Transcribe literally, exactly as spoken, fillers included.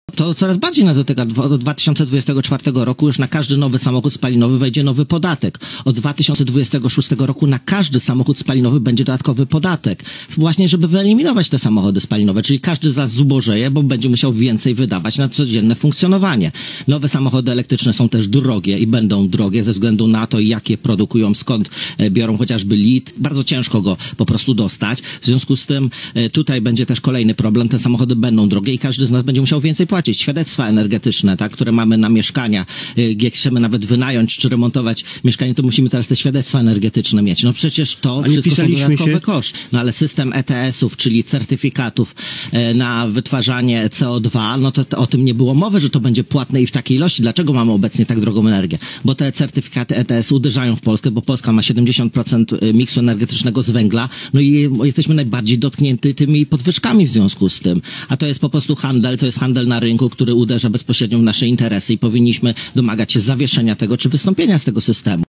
To coraz bardziej nas dotyka. Od dwa tysiące dwudziestego czwartego roku już na każdy nowy samochód spalinowy wejdzie nowy podatek. Od dwa tysiące dwudziestego szóstego roku na każdy samochód spalinowy będzie dodatkowy podatek. Właśnie, żeby wyeliminować te samochody spalinowe, czyli każdy zaś zubożeje, bo będzie musiał więcej wydawać na codzienne funkcjonowanie. Nowe samochody elektryczne są też drogie i będą drogie ze względu na to, jakie produkują, skąd biorą chociażby lit. Bardzo ciężko go po prostu dostać. W związku z tym tutaj będzie też kolejny problem. Te samochody będą drogie i każdy z nas będzie musiał więcej płacić. Świadectwa energetyczne, tak, które mamy na mieszkania. Jak chcemy nawet wynająć czy remontować mieszkanie, to musimy teraz te świadectwa energetyczne mieć. No przecież to wszystko są dodatkowe koszty. No ale system E T S ów, czyli certyfikatów na wytwarzanie C O dwa, no to, to o tym nie było mowy, że to będzie płatne i w takiej ilości. Dlaczego mamy obecnie tak drogą energię? Bo te certyfikaty E T S uderzają w Polskę, bo Polska ma siedemdziesiąt procent miksu energetycznego z węgla, no i jesteśmy najbardziej dotknięty tymi podwyżkami w związku z tym. A to jest po prostu handel, to jest handel na rynku, który uderza bezpośrednio w nasze interesy i powinniśmy domagać się zawieszenia tego, czy wystąpienia z tego systemu.